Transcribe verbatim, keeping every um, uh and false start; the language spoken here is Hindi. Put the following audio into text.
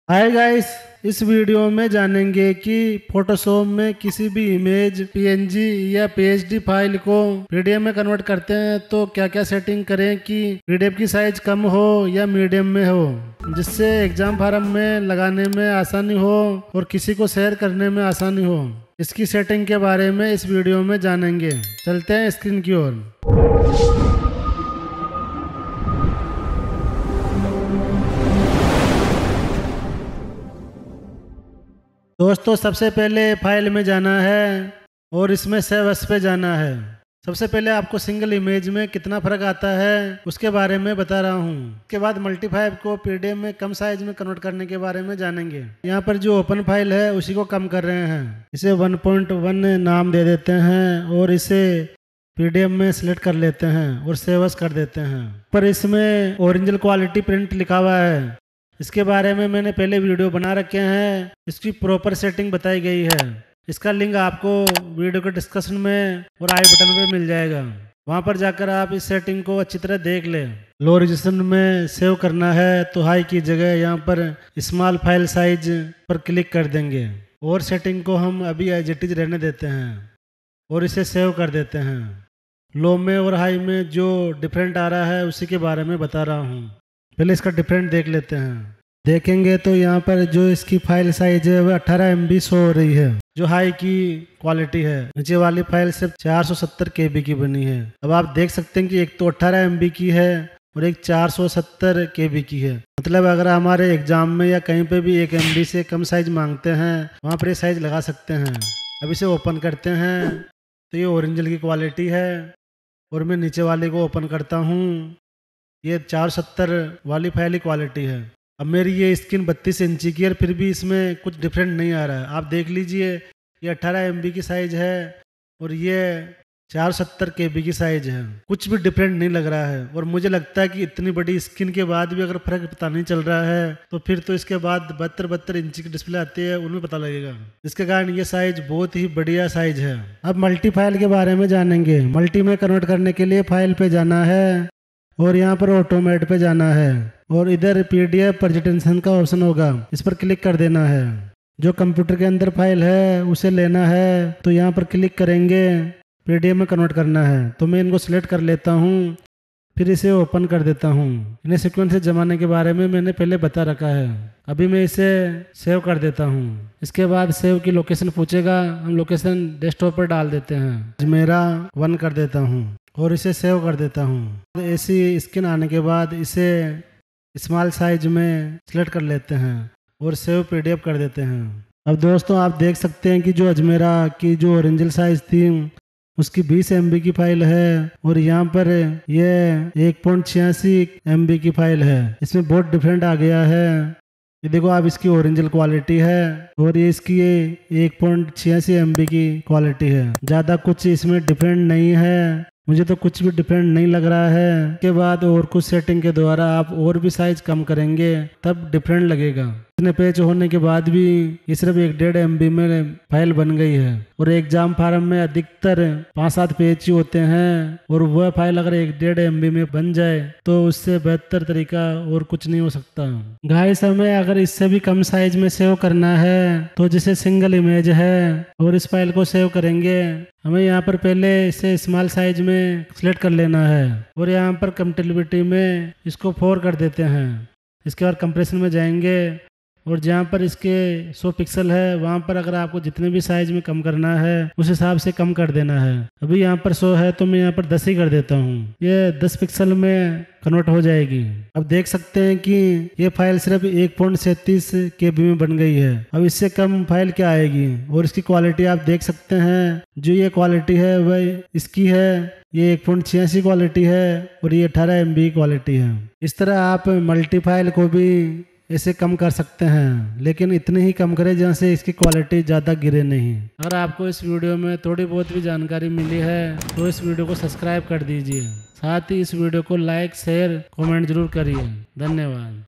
हाय गाइस, इस वीडियो में जानेंगे कि फोटोशॉप में किसी भी इमेज पीएनजी या पीएचडी फाइल को पीडीएफ में कन्वर्ट करते हैं तो क्या क्या सेटिंग करें कि पीडीएफ की साइज कम हो या मीडियम में हो, जिससे एग्जाम फार्म में लगाने में आसानी हो और किसी को शेयर करने में आसानी हो। इसकी सेटिंग के बारे में इस वीडियो में जानेंगे। चलते हैं स्क्रीन की ओर। दोस्तों, सबसे पहले फाइल में जाना है और इसमें सेव एस पे जाना है। सबसे पहले आपको सिंगल इमेज में कितना फर्क आता है उसके बारे में बता रहा हूँ। उसके बाद मल्टीफाइव को पीडीएफ में कम साइज में कन्वर्ट करने के बारे में जानेंगे। यहाँ पर जो ओपन फाइल है उसी को कम कर रहे हैं। इसे वन पॉइंट वन नाम दे देते हैं और इसे पीडीएफ में सिलेक्ट कर लेते हैं और सेव एस कर देते हैं। पर इसमें ओरिजिनल क्वालिटी प्रिंट लिखा हुआ है। इसके बारे में मैंने पहले वीडियो बना रखे हैं। इसकी प्रॉपर सेटिंग बताई गई है। इसका लिंक आपको वीडियो के डिस्क्रिप्शन में और आई बटन पे मिल जाएगा। वहां पर जाकर आप इस सेटिंग को अच्छी तरह देख लें। लो रेजोल्यूशन में सेव करना है तो हाई की जगह यहाँ पर स्मॉल फाइल साइज पर क्लिक कर देंगे और सेटिंग को हम अभी एज इट इज रहने देते हैं और इसे सेव कर देते हैं। लो में और हाई में जो डिफरेंट आ रहा है उसी के बारे में बता रहा हूँ। पहले इसका डिफरेंट देख लेते हैं। देखेंगे तो यहाँ पर जो इसकी फाइल साइज है वह अठारह एम बी शो हो रही है, जो हाई की क्वालिटी है। नीचे वाली फाइल सिर्फ चार सौ सत्तर के बी की बनी है। अब आप देख सकते हैं कि एक तो अठारह एम बी की है और एक चार सौ सत्तर के बी की है। मतलब अगर हमारे एग्जाम में या कहीं पे भी एक एम बी से कम साइज मांगते हैं वहाँ पर ये साइज लगा सकते हैं। अब इसे ओपन करते हैं तो ये ओरिजिनल की क्वालिटी है और मैं नीचे वाले को ओपन करता हूँ। ये चार सौ सत्तर वाली फाइल की क्वालिटी है। अब मेरी ये स्क्रीन बत्तीस इंची की है, फिर भी इसमें कुछ डिफरेंट नहीं आ रहा है। आप देख लीजिए, ये अठारह एम बी की साइज है और ये चार सौ सत्तर के बी की साइज है। कुछ भी डिफरेंट नहीं लग रहा है। और मुझे लगता है कि इतनी बड़ी स्क्रीन के बाद भी अगर फर्क पता नहीं चल रहा है तो फिर तो इसके बाद बहत्तर बहत्तर इंची की डिस्प्ले आती है, उनमें पता लगेगा। इसके कारण ये साइज बहुत ही बढ़िया साइज है। अब मल्टी फाइल के बारे में जानेंगे। मल्टी में कन्वर्ट करने के लिए फाइल पे जाना है और यहाँ पर ऑटोमेट पे जाना है और इधर पीडीएफ प्रेजेंटेशन का ऑप्शन होगा, इस पर क्लिक कर देना है। जो कंप्यूटर के अंदर फाइल है उसे लेना है तो यहाँ पर क्लिक करेंगे, पीडीएफ में कन्वर्ट करना है। तो मैं इनको सिलेक्ट कर लेता हूँ, फिर इसे ओपन कर देता हूँ। इन्हें सीक्वेंस से जमाने के बारे में मैंने पहले बता रखा है। अभी मैं इसे सेव कर देता हूँ। इसके बाद सेव की लोकेशन पूछेगा, हम लोकेशन डेस्कटॉप पर डाल देते हैं। मेरा वन कर देता हूँ और इसे सेव कर देता हूँ। ऐसी स्क्रीन आने के बाद इसे स्मॉल साइज में सिलेक्ट कर लेते हैं और सेव पीडीएफ कर देते हैं। अब दोस्तों, आप देख सकते हैं कि जो अजमेरा की जो ओरिजिनल साइज थी उसकी बीस एम बी की फाइल है और यहाँ पर ये एक पॉइंट छियासी एम बी की फाइल है। इसमें बहुत डिफरेंट आ गया है। ये देखो, आप इसकी ओरिजिनल क्वालिटी है और ये इसकी एक पॉइंट छियासी एम बी की क्वालिटी है। ज़्यादा कुछ इसमें डिफरेंट नहीं है। मुझे तो कुछ भी डिफरेंट नहीं लग रहा है। के बाद और कुछ सेटिंग के द्वारा आप और भी साइज कम करेंगे तब डिफरेंट लगेगा। इतने पेज होने के बाद भी ये सिर्फ एक डेढ़ एम बी में फाइल बन गई है और एग्जाम फार्म में अधिकतर पाँच सात पेज ही होते हैं और वह फाइल अगर एक डेढ़ एम बी में बन जाए तो उससे बेहतर तरीका और कुछ नहीं हो सकता। गाइस, हमें अगर इससे भी कम साइज में सेव करना है तो जैसे सिंगल इमेज है और इस फाइल को सेव करेंगे, हमें यहाँ पर पहले इसे स्मॉल साइज में सिलेक्ट कर लेना है और यहाँ पर कंपेटिबिलिटी में इसको फोर कर देते हैं। इसके बाद कंप्रेशन में जाएंगे और जहाँ पर इसके सौ पिक्सल है वहाँ पर अगर आपको जितने भी साइज में कम करना है उस हिसाब से कम कर देना है। अभी यहाँ पर सौ है तो मैं यहाँ पर दस ही कर देता हूँ। ये दस पिक्सल में कन्वर्ट हो जाएगी। अब देख सकते हैं कि ये फाइल सिर्फ एक पॉइंट सैंतीस के बी में बन गई है। अब इससे कम फाइल क्या आएगी और इसकी क्वालिटी आप देख सकते हैं। जो ये क्वालिटी है वह इसकी है, ये एक पॉइंट छियासी क्वालिटी है और ये अठारह एम बी क्वालिटी है। इस तरह आप मल्टी फाइल को भी इसे कम कर सकते हैं, लेकिन इतने ही कम करें जहाँ से इसकी क्वालिटी ज़्यादा गिरे नहीं। अगर आपको इस वीडियो में थोड़ी बहुत भी जानकारी मिली है तो इस वीडियो को सब्सक्राइब कर दीजिए। साथ ही इस वीडियो को लाइक शेयर कमेंट जरूर करिए। धन्यवाद।